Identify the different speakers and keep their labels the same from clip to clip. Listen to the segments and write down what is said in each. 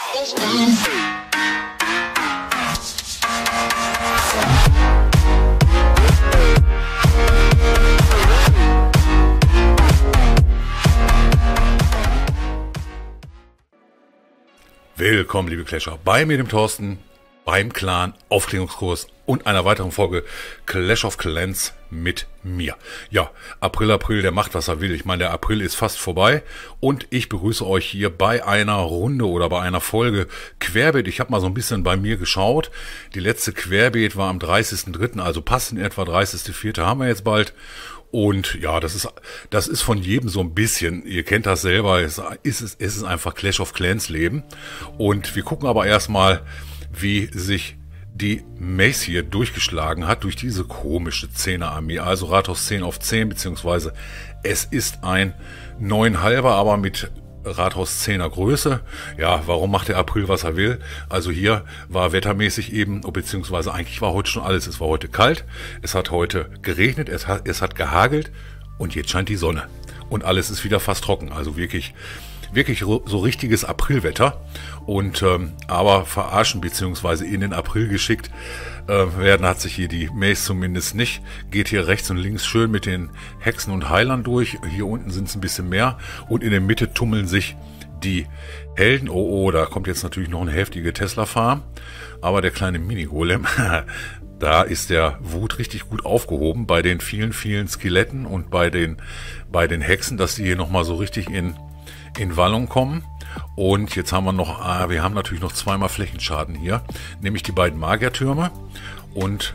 Speaker 1: Willkommen, liebe Clasher, bei mir, dem Thorsten, beim Clan Aufklärungskurs und einer weiteren Folge Clash of Clans mit mir. Ja, April, der macht, was er will. Ich meine, der April ist fast vorbei und ich begrüße euch hier bei einer Runde oder bei einer Folge Querbeet. Ich habe mal so ein bisschen bei mir geschaut. Die letzte Querbeet war am 30.03., also passend etwa 30.04. haben wir jetzt bald. Und ja, das ist von jedem so ein bisschen, ihr kennt das selber, es ist einfach Clash of Clans Leben. Und wir gucken aber erstmal, wie sich die Mace hier durchgeschlagen hat durch diese komische 10er-Armee. Also Rathaus 10 auf 10, beziehungsweise es ist ein 9,5er, aber mit Rathaus 10er Größe. Ja, warum macht der April, was er will? Also hier war wettermäßig eben, beziehungsweise eigentlich war heute schon alles. Es war heute kalt, es hat heute geregnet, es hat gehagelt und jetzt scheint die Sonne. Und alles ist wieder fast trocken. Also wirklich so richtiges Aprilwetter. Und aber verarschen beziehungsweise in den April geschickt werden hat sich hier die Mace zumindest nicht. Geht hier rechts und links schön mit den Hexen und Heilern durch. Hier unten sind es ein bisschen mehr. Und in der Mitte tummeln sich die Helden. Oh, da kommt jetzt natürlich noch eine heftige Tesla-Farm. Aber der kleine Mini-Golem, da ist der Wut richtig gut aufgehoben bei den vielen Skeletten und bei den Hexen, dass die hier nochmal so richtig in Wallung kommen. Und jetzt haben wir haben natürlich noch zweimal Flächenschaden hier, nämlich die beiden Magiertürme und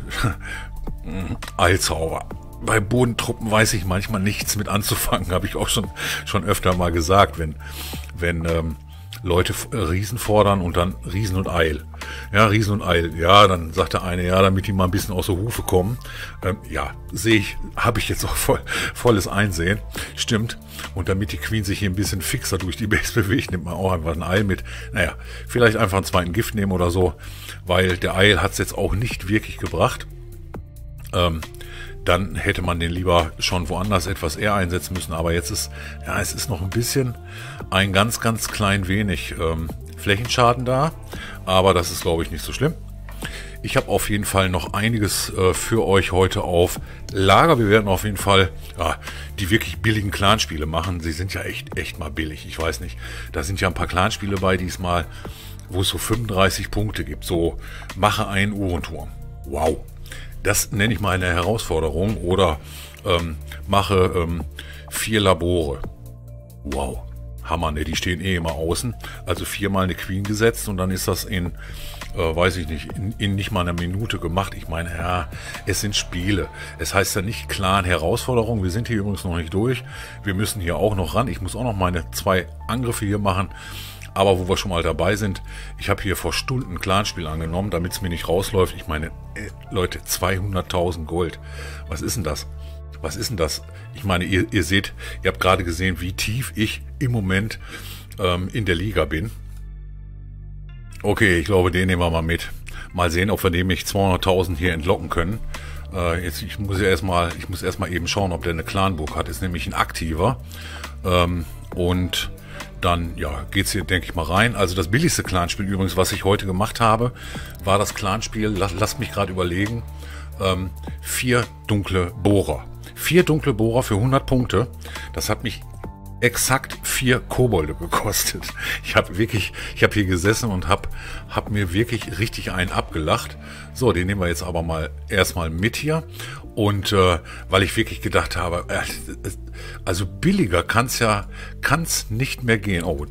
Speaker 1: Eilzauber. Bei Bodentruppen weiß ich manchmal nichts mit anzufangen, habe ich auch schon öfter mal gesagt, wenn Leute Riesen fordern und dann Riesen und Eil. Ja, Riesen und Eil. Ja, dann sagt der eine, ja, damit die mal ein bisschen aus der Hufe kommen. Ja, habe ich jetzt auch volles Einsehen. Stimmt. Und damit die Queen sich hier ein bisschen fixer durch die Base bewegt, nimmt man auch einfach ein Eil mit. Naja, vielleicht einfach einen zweiten Gift nehmen oder so, weil der Eil hat es jetzt auch nicht wirklich gebracht. Dann hätte man den lieber schon woanders etwas eher einsetzen müssen. Aber jetzt es ist noch ein bisschen ein ganz klein wenig Flächenschaden da. Aber das ist, glaube ich, nicht so schlimm. Ich habe auf jeden Fall noch einiges für euch heute auf Lager. Wir werden auf jeden Fall die wirklich billigen Clanspiele machen. Sie sind ja echt mal billig. Ich weiß nicht. Da sind ja ein paar Clanspiele bei diesmal, wo es so 35 Punkte gibt. So, mache einen Uhrenturm. Wow. Das nenne ich mal eine Herausforderung. Oder mache 4 Labore. Wow. Hammer, ne? Die stehen immer außen. Also 4-mal eine Queen gesetzt und dann ist das in nicht mal einer Minute gemacht. Ich meine, ja, es sind Spiele. Es heißt ja nicht Clan Herausforderung. Wir sind hier übrigens noch nicht durch. Wir müssen hier auch noch ran. Ich muss auch noch meine 2 Angriffe hier machen. Aber wo wir schon mal dabei sind, ich habe hier vor Stunden ein Clanspiel angenommen, damit es mir nicht rausläuft. Ich meine, Leute, 200.000 Gold. Was ist denn das? Was ist denn das? Ich meine, ihr seht, ihr habt gerade gesehen, wie tief ich im Moment in der Liga bin. Okay, ich glaube, den nehmen wir mal mit. Mal sehen, ob wir nämlich 200.000 hier entlocken können. Ich muss erstmal eben schauen, ob der eine Clanburg hat. Ist nämlich ein aktiver. Und dann, ja, geht's hier, denke ich mal, rein. Also das billigste Clanspiel übrigens, was ich heute gemacht habe, war das Clanspiel, lasst mich gerade überlegen, 4 dunkle Bohrer. 4 dunkle Bohrer für 100 Punkte. Das hat mich exakt 4 Kobolde gekostet. Ich habe hier gesessen und hab mir wirklich richtig einen abgelacht. So, den nehmen wir jetzt aber mal erstmal mit hier. Und weil ich wirklich gedacht habe, also billiger kann's nicht mehr gehen. Oh,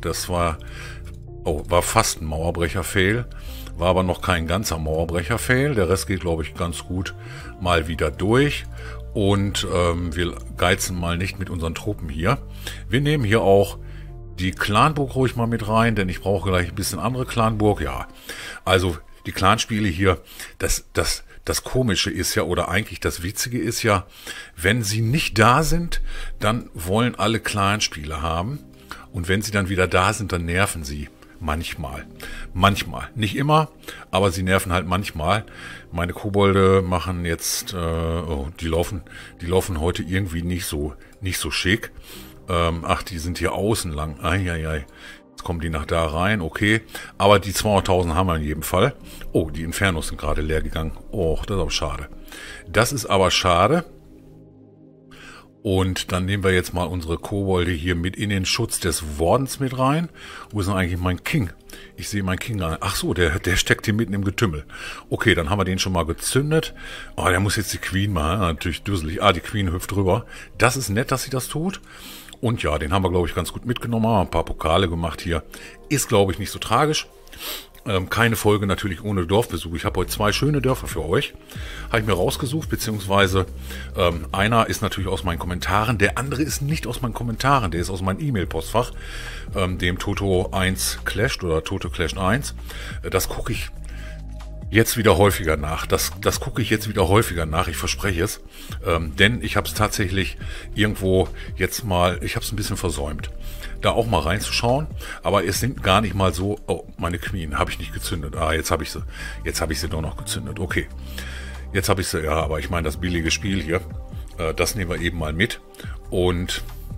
Speaker 1: war fast ein Mauerbrecher-Fail. War aber noch kein ganzer Mauerbrecher-Fail. Der Rest geht, glaube ich, ganz gut mal wieder durch. Und wir geizen mal nicht mit unseren Truppen hier. Wir nehmen hier auch die Clanburg ruhig mal mit rein, denn ich brauche gleich ein bisschen andere Clanburg. Ja, also die Clanspiele hier, das Komische ist ja, oder eigentlich das Witzige ist ja, wenn sie nicht da sind, dann wollen alle Clanspiele haben. Und wenn sie dann wieder da sind, dann nerven sie. Manchmal. Nicht immer, aber sie nerven halt manchmal. Meine Kobolde machen jetzt, die laufen heute irgendwie nicht so schick. Die sind hier außen lang. Jetzt kommen die nach da rein, okay. Aber die 200.000 haben wir in jedem Fall. Oh, die Infernos sind gerade leer gegangen. Oh, das ist aber schade. Das ist aber schade. Und dann nehmen wir jetzt mal unsere Kobolde hier mit in den Schutz des Wardens mit rein. Wo ist denn eigentlich mein King? Ich sehe meinen King rein. Ach so, der steckt hier mitten im Getümmel. Okay, dann haben wir den schon mal gezündet. Oh, der muss jetzt die Queen machen. Natürlich dusselig. Ah, die Queen hüpft rüber. Das ist nett, dass sie das tut. Und ja, den haben wir, glaube ich, ganz gut mitgenommen. Haben ein paar Pokale gemacht hier. Ist, glaube ich, nicht so tragisch. Keine Folge natürlich ohne Dorfbesuch. Ich habe heute 2 schöne Dörfer für euch. Habe ich mir rausgesucht, beziehungsweise einer ist natürlich aus meinen Kommentaren, der andere ist nicht aus meinen Kommentaren, der ist aus meinem E-Mail-Postfach, dem Toto 1 Clashed oder Toto Clash 1. Das gucke ich jetzt wieder häufiger nach. Das gucke ich jetzt wieder häufiger nach, ich verspreche es. Denn ich habe es tatsächlich irgendwo jetzt mal, ich habe es ein bisschen versäumt, da auch mal reinzuschauen. Aber es sind gar nicht mal so, oh, meine Queen, habe ich nicht gezündet. Ah, jetzt habe ich sie doch noch gezündet. Okay, jetzt habe ich sie, ja, aber ich meine das billige Spiel hier, das nehmen wir eben mal mit. Und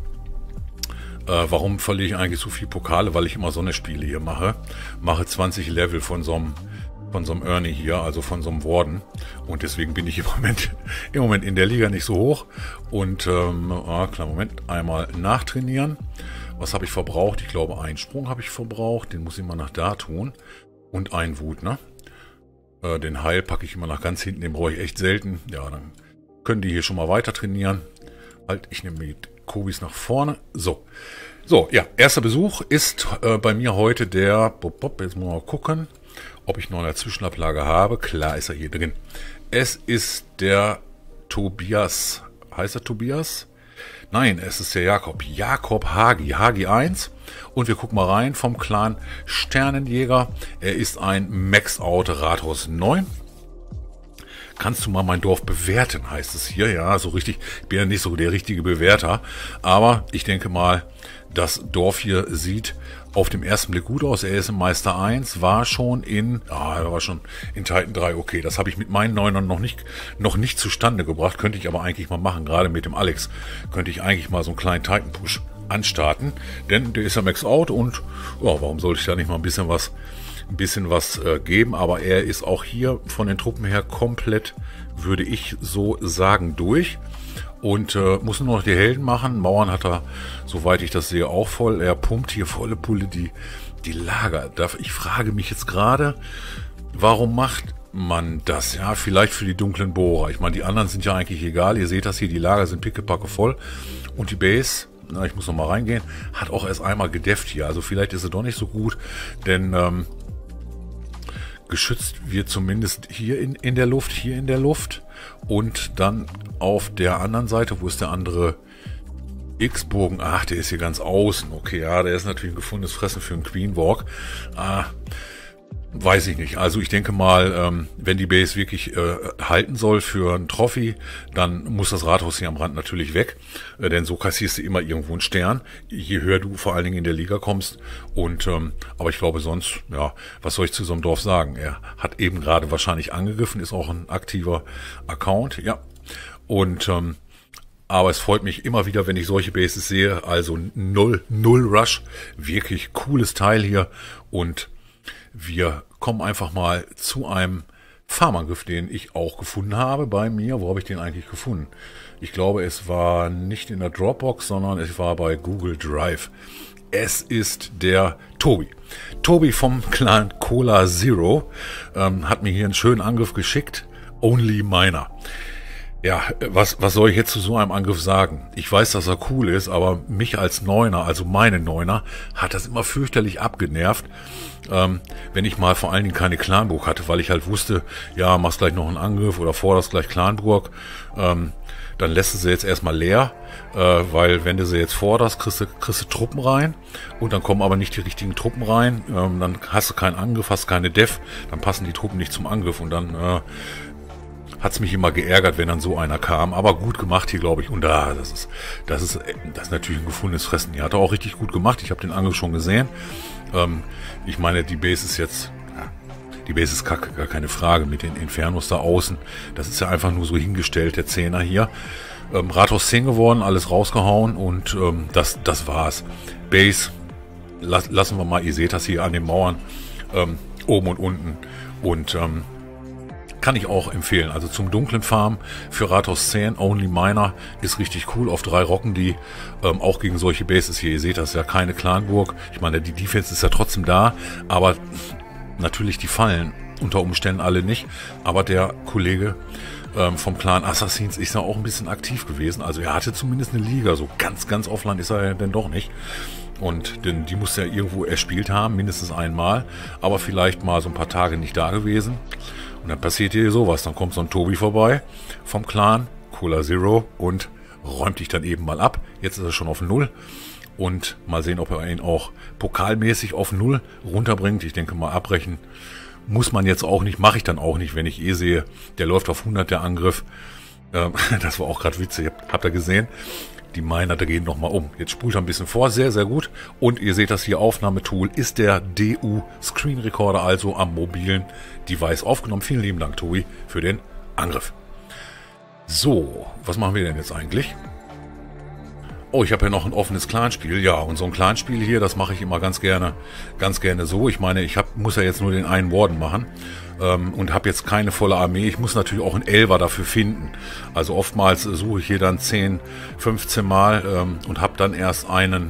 Speaker 1: warum verliere ich eigentlich so viel Pokale? Weil ich immer so eine Spiele hier mache. Mache 20 Level von so einem Ernie hier, also von so einem Warden. Und deswegen bin ich im Moment in der Liga nicht so hoch. Und, klar, Moment, einmal nachtrainieren. Was habe ich verbraucht? Ich glaube, einen Sprung habe ich verbraucht. Den muss ich mal nach da tun. Und einen Wut, ne? Den Heil packe ich immer nach ganz hinten. Den brauche ich echt selten. Ja, dann können die hier schon mal weiter trainieren. Halt, ich nehme die Kobis nach vorne. So, ja, erster Besuch ist bei mir heute der... Jetzt muss man mal gucken, ob ich noch eine Zwischenablage habe. Klar ist er hier drin. Es ist der Tobias. Heißt er Tobias? Nein, es ist der Jakob. Jakob Hagi. Hagi 1. Und wir gucken mal rein vom Clan Sternenjäger. Er ist ein Max-Out Rathaus 9. Kannst du mal mein Dorf bewerten, heißt es hier. Ja, so richtig. Ich bin ja nicht so der richtige Bewerter. Aber ich denke mal, das Dorf hier sieht auf dem ersten Blick gut aus. Er ist im Meister 1, war schon in Titan 3. Okay, das habe ich mit meinen Neunern noch nicht zustande gebracht. Könnte ich aber eigentlich mal machen. Gerade mit dem Alex könnte ich eigentlich mal so einen kleinen Titan-Push anstarten. Denn der ist ja Max Out und ja, warum sollte ich da nicht mal ein bisschen was geben? Aber er ist auch hier von den Truppen her komplett, würde ich so sagen, durch. Und muss nur noch die Helden machen. Mauern hat er, soweit ich das sehe, auch voll. Er pumpt hier volle Pulle die Lager. Ich frage mich jetzt gerade, warum macht man das? Ja, vielleicht für die dunklen Bohrer. Ich meine, die anderen sind ja eigentlich egal. Ihr seht das hier, die Lager sind pickepacke voll. Und die Base, ich muss noch mal reingehen, hat auch erst einmal gedefft hier. Also vielleicht ist sie doch nicht so gut, denn geschützt wird zumindest hier in der Luft. Und dann auf der anderen Seite, wo ist der andere X-Bogen? Ach, der ist hier ganz außen. Okay, ja, der ist natürlich ein gefundenes Fressen für einen Queen Walk. Weiß ich nicht. Also ich denke mal, wenn die Base wirklich halten soll für ein Trophy, dann muss das Rathaus hier am Rand natürlich weg. Denn so kassierst du immer irgendwo einen Stern, je höher du vor allen Dingen in der Liga kommst. Und aber ich glaube sonst, ja, was soll ich zu so einem Dorf sagen? Er hat eben gerade wahrscheinlich angegriffen, ist auch ein aktiver Account, ja. Und aber es freut mich immer wieder, wenn ich solche Bases sehe. Also null Rush, wirklich cooles Teil hier. Und wir kommen einfach mal zu einem Farmangriff, den ich auch gefunden habe bei mir. Wo habe ich den eigentlich gefunden? Ich glaube, es war nicht in der Dropbox, sondern es war bei Google Drive. Es ist der Tobi. Tobi vom Clan Cola Zero hat mir hier einen schönen Angriff geschickt. Only Miner. Ja, was soll ich jetzt zu so einem Angriff sagen? Ich weiß, dass er cool ist, aber mich als Neuner, also meine Neuner, hat das immer fürchterlich abgenervt, wenn ich mal vor allen Dingen keine Clanburg hatte, weil ich halt wusste, ja, machst gleich noch einen Angriff oder forderst gleich Clanburg, dann lässt du sie jetzt erstmal leer, weil wenn du sie jetzt forderst, kriegst du Truppen rein und dann kommen aber nicht die richtigen Truppen rein, dann hast du keinen Angriff, hast keine Def, dann passen die Truppen nicht zum Angriff und dann hat's mich immer geärgert, wenn dann so einer kam. Aber gut gemacht hier, glaube ich. Und das ist natürlich ein gefundenes Fressen. Die hat er auch richtig gut gemacht. Ich habe den Angriff schon gesehen. Ich meine, die Base ist jetzt... Ja, die Base ist kacke, gar keine Frage. Mit den Infernos da außen. Das ist ja einfach nur so hingestellt, der Zehner hier. Rathaus 10 geworden, alles rausgehauen. Und das war's. Base lassen wir mal, ihr seht das hier an den Mauern, oben und unten. Und kann ich auch empfehlen. Also zum dunklen Farm für Rathaus 10, Only Miner, ist richtig cool. Auf 3 rocken die, auch gegen solche Bases hier. Ihr seht, das ist ja keine Clanburg. Ich meine, die Defense ist ja trotzdem da, aber natürlich die Fallen unter Umständen alle nicht. Aber der Kollege vom Clan Assassins ist ja auch ein bisschen aktiv gewesen. Also er hatte zumindest eine Liga. So ganz, ganz offline ist er ja denn doch nicht. Und denn die muss er irgendwo erspielt haben, mindestens einmal. Aber vielleicht mal so ein paar Tage nicht da gewesen. Und dann passiert hier sowas. Dann kommt so ein Tobi vorbei vom Clan, Cola Zero, und räumt dich dann eben mal ab. Jetzt ist er schon auf 0. Und mal sehen, ob er ihn auch pokalmäßig auf 0 runterbringt. Ich denke mal, abbrechen muss man jetzt auch nicht. Mache ich dann auch nicht, wenn ich sehe, der läuft auf 100, der Angriff. Das war auch gerade witzig. Habt ihr gesehen? Die Miner, da gehen nochmal um. Jetzt spult er ein bisschen vor. Sehr, sehr gut. Und ihr seht das hier, Aufnahmetool ist der DU Screen Recorder, also am mobilen Device aufgenommen. Vielen lieben Dank, Tobi, für den Angriff. So, was machen wir denn jetzt eigentlich? Oh, ich habe ja noch ein offenes Clanspiel. Ja, und so ein Clanspiel hier, das mache ich immer ganz gerne so. Ich meine, muss ja jetzt nur den einen Warden machen und habe jetzt keine volle Armee. Ich muss natürlich auch einen Elfer dafür finden. Also oftmals suche ich hier dann 10, 15 Mal und habe dann erst einen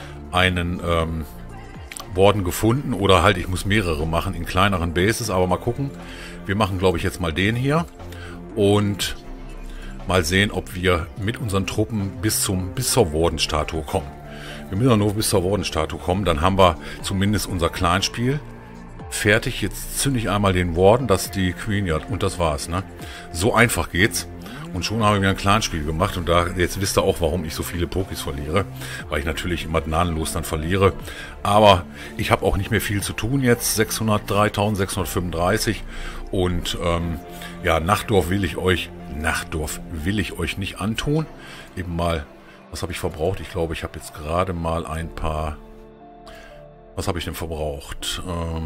Speaker 1: Warden gefunden. Oder halt, ich muss mehrere machen in kleineren Bases. Aber mal gucken. Wir machen, glaube ich, jetzt mal den hier. Und mal sehen, ob wir mit unseren Truppen bis zur Warden-Statue kommen. Wir müssen nur bis zur Warden-Statue kommen, dann haben wir zumindest unser Clanspiel fertig. Jetzt zünde ich einmal den Warden, das ist die Queen, ja, und das war's, ne? So einfach geht's. Und schon haben wir ein Clanspiel gemacht und jetzt wisst ihr auch, warum ich so viele Pokis verliere. Weil ich natürlich immer gnadenlos dann verliere. Aber ich habe auch nicht mehr viel zu tun jetzt. 3635 und ja, Nachtdorf will ich euch nicht antun. Eben mal, was habe ich verbraucht? Ich glaube, ich habe jetzt gerade mal ein paar... Was habe ich denn verbraucht?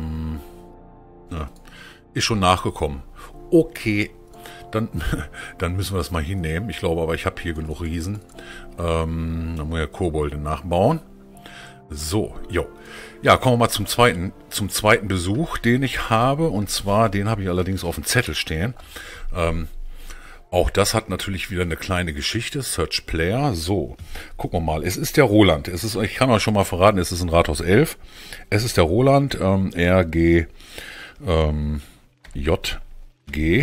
Speaker 1: Ist schon nachgekommen. Okay, dann müssen wir das mal hinnehmen. Ich glaube aber, ich habe hier genug Riesen. Dann muss ich ja Kobolde nachbauen. So, jo. Ja, kommen wir mal zum zweiten Besuch, den ich habe. Und zwar, den habe ich allerdings auf dem Zettel stehen. Auch das hat natürlich wieder eine kleine Geschichte. Search Player. So, gucken wir mal. Es ist der Roland. Ich kann euch schon mal verraten, es ist ein Rathaus 11. Es ist der Roland. RG JG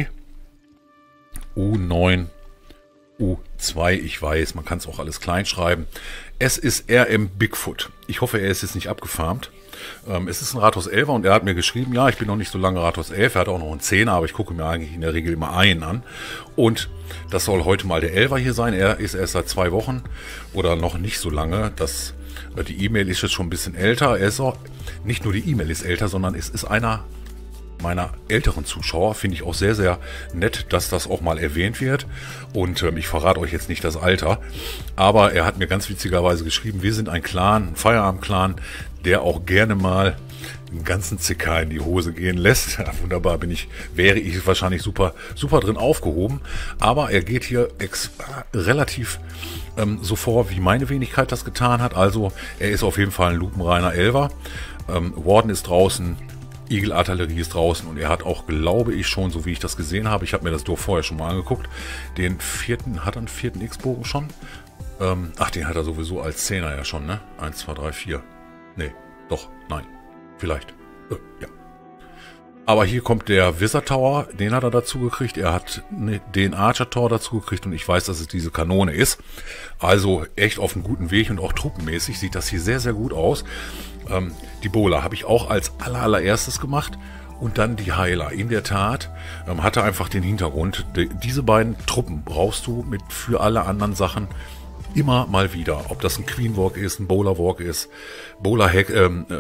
Speaker 1: U9 U2. Ich weiß, man kann es auch alles klein schreiben. Es ist RM Bigfoot. Ich hoffe, er ist jetzt nicht abgefarmt. Es ist ein Rathaus 11er und er hat mir geschrieben, ja, ich bin noch nicht so lange Rathaus 11, er hat auch noch einen 10er, aber ich gucke mir eigentlich in der Regel immer einen an. Und das soll heute mal der 11er hier sein. Er ist erst seit 2 Wochen oder noch nicht so lange. Die E-Mail ist jetzt schon ein bisschen älter. Nicht nur die E-Mail ist älter, sondern es ist einer meiner älteren Zuschauer. Finde ich auch sehr, sehr nett, dass das auch mal erwähnt wird. Und ich verrate euch jetzt nicht das Alter. Aber er hat mir ganz witzigerweise geschrieben, wir sind ein Clan, ein Feierabend-Clan, der auch gerne mal den ganzen CK in die Hose gehen lässt. Ja, wunderbar, wäre ich wahrscheinlich super drin aufgehoben. Aber er geht hier relativ so vor, wie meine Wenigkeit das getan hat. Also er ist auf jeden Fall ein lupenreiner Elfer. Warden ist draußen, Eagle-Artillerie ist draußen und er hat auch, glaube ich schon, so wie ich das gesehen habe, ich habe mir das Dorf vorher schon mal angeguckt, hat er einen vierten X-Bogen schon? Den hat er sowieso als 10er ja schon, ne? 1, 2, 3, 4. Nee, doch, nein. Vielleicht. Ja. Aber hier kommt der Wizard Tower, den hat er dazu gekriegt. Er hat den Archer Tower dazu gekriegt und ich weiß, dass es diese Kanone ist. Also echt auf einem guten Weg und auch truppenmäßig sieht das hier sehr, sehr gut aus. Die Bowler habe ich auch als allererstes gemacht und dann die Heiler. In der Tat hatte einfach den Hintergrund. Diese beiden Truppen brauchst du für alle anderen Sachen immer mal wieder. Ob das ein Queen Walk ist, ein Bowler Walk ist,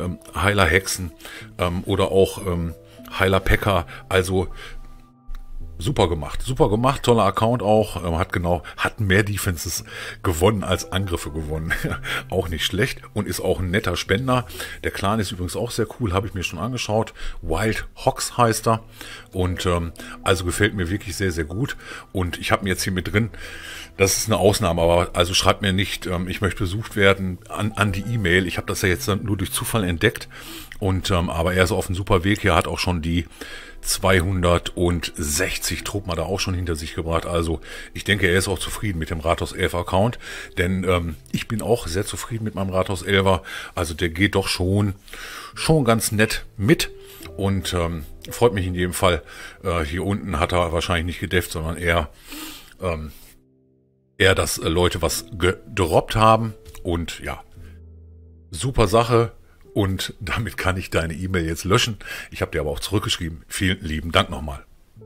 Speaker 1: Heiler Hexen oder auch Heiler Packer. Also Super gemacht, toller Account auch, hat mehr Defenses gewonnen als Angriffe gewonnen. Auch nicht schlecht und ist auch ein netter Spender. Der Clan ist übrigens auch sehr cool, habe ich mir schon angeschaut. Wild Hox heißt er und also gefällt mir wirklich sehr, sehr gut. Und ich habe mir jetzt hier mit drin, das ist eine Ausnahme, aber also schreibt mir nicht, ich möchte besucht werden an die E-Mail. Ich habe das ja jetzt nur durch Zufall entdeckt und aber er ist auf einem super Weg. Er hat auch schon die 260 Truppen hat er auch schon hinter sich gebracht. Also ich denke, er ist auch zufrieden mit dem Rathaus 11 Account, denn ich bin auch sehr zufrieden mit meinem Rathaus 11er. Also der geht doch schon ganz nett mit und freut mich in jedem Fall. Hier unten hat er wahrscheinlich nicht gedefft, sondern eher, dass Leute was gedroppt haben und ja, super Sache. Und damit kann ich deine E-Mail jetzt löschen. Ich habe dir aber auch zurückgeschrieben. Vielen lieben Dank nochmal.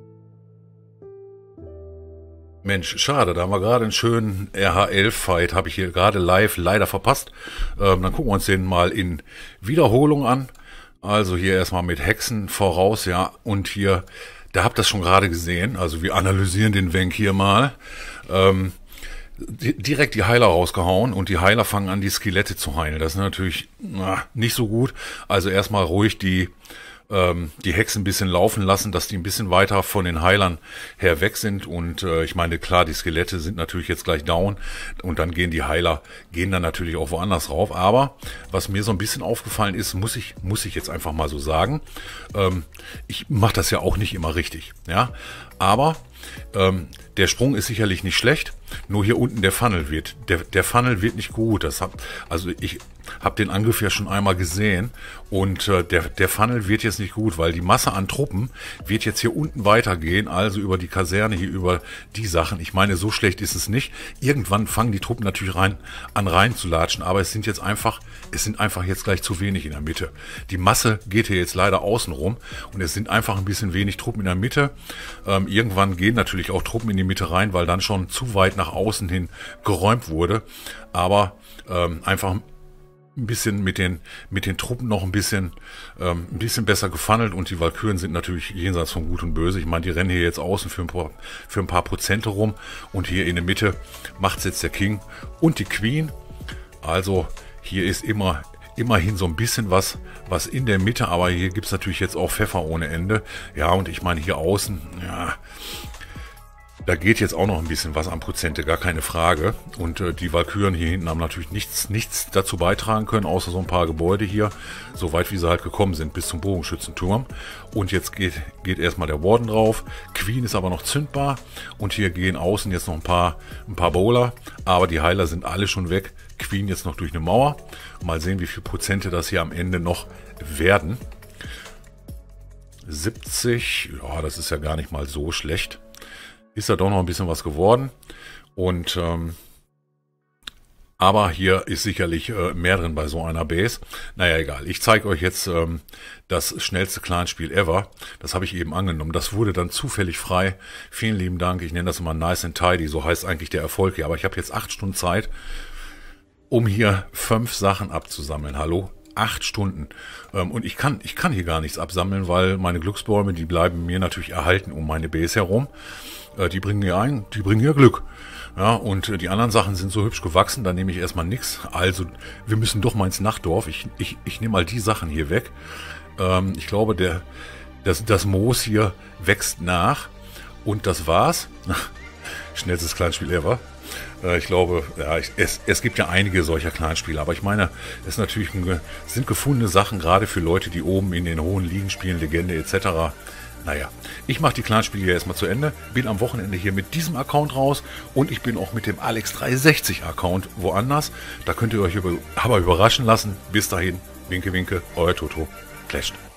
Speaker 1: Mensch, schade, da haben wir gerade einen schönen RH11-Fight, habe ich hier gerade live leider verpasst. Dann gucken wir uns den mal in Wiederholung an. Also hier erstmal mit Hexen voraus, ja. Und hier, da habt ihr das schon gerade gesehen. Also wir analysieren den Wenk hier mal. Direkt die Heiler rausgehauen und die Heiler fangen an, die Skelette zu heilen. Das ist natürlich nicht so gut. Also erstmal ruhig die Hexen ein bisschen laufen lassen, dass die ein bisschen weiter von den Heilern her weg sind. Und ich meine, klar, die Skelette sind natürlich jetzt gleich down und dann gehen die Heiler, gehen dann natürlich auch woanders rauf. Aber was mir so ein bisschen aufgefallen ist, muss ich jetzt einfach mal so sagen, ich mache das ja auch nicht immer richtig. Ja, aber der Sprung ist sicherlich nicht schlecht, nur hier unten der Funnel wird nicht gut. Ich habe den Angriff ja schon einmal gesehen und der Funnel wird jetzt nicht gut, weil die Masse an Truppen wird jetzt hier unten weitergehen, also über die Kaserne, hier über die Sachen. Ich meine, so schlecht ist es nicht. Irgendwann fangen die Truppen natürlich rein zu latschen, aber es sind einfach jetzt gleich zu wenig in der Mitte. Die Masse geht hier jetzt leider außen rum und es sind einfach ein bisschen wenig Truppen in der Mitte. Irgendwann gehen natürlich auch Truppen in die Mitte rein, weil dann schon zu weit nach außen hin geräumt wurde. Aber einfach ein bisschen mit den Truppen noch ein bisschen besser gefunnelt und die Walküren sind natürlich jenseits von Gut und Böse. Ich meine, die rennen hier jetzt außen für ein paar Prozente rum und hier in der Mitte macht's jetzt der King und die Queen. Also hier ist immerhin so ein bisschen was in der Mitte, aber hier gibt's natürlich jetzt auch Pfeffer ohne Ende. Ja, und ich meine hier außen, ja, da geht jetzt auch noch ein bisschen was an Prozente, gar keine Frage. Und die Walküren hier hinten haben natürlich nichts dazu beitragen können, außer so ein paar Gebäude hier, so weit wie sie halt gekommen sind, bis zum Bogenschützenturm. Und jetzt geht erstmal der Warden drauf. Queen ist aber noch zündbar. Und hier gehen außen jetzt noch ein paar Bowler. Aber die Heiler sind alle schon weg. Queen jetzt noch durch eine Mauer. Mal sehen, wie viel Prozente das hier am Ende noch werden. 70, ja, das ist ja gar nicht mal so schlecht. Ist da doch noch ein bisschen was geworden. Und aber hier ist sicherlich mehr drin bei so einer Base. Naja, egal. Ich zeige euch jetzt das schnellste Clanspiel ever. Das habe ich eben angenommen. Das wurde dann zufällig frei. Vielen lieben Dank. Ich nenne das immer Nice and Tidy. So heißt eigentlich der Erfolg hier. Aber ich habe jetzt 8 Stunden Zeit, um hier 5 Sachen abzusammeln. Hallo? 8 Stunden. Und ich kann hier gar nichts absammeln, weil meine Glücksbäume, die bleiben mir natürlich erhalten um meine Base herum. Die bringen mir Glück. Ja, und die anderen Sachen sind so hübsch gewachsen, da nehme ich erstmal nichts. Also, wir müssen doch mal ins Nachtdorf. Ich nehme mal die Sachen hier weg. Ich glaube, das Moos hier wächst nach. Und das war's. Schnellstes Kleinspiel ever. Ich glaube, ja, es gibt ja einige solcher Kleinspiele, aber ich meine, es sind gefundene Sachen, gerade für Leute, die oben in den hohen Ligen spielen, Legende etc. Naja, ich mache die Clanspiele hier erstmal zu Ende, bin am Wochenende hier mit diesem Account raus und ich bin auch mit dem Alex360 Account woanders. Da könnt ihr euch aber überraschen lassen. Bis dahin, winke, winke, euer Toto. Clasht.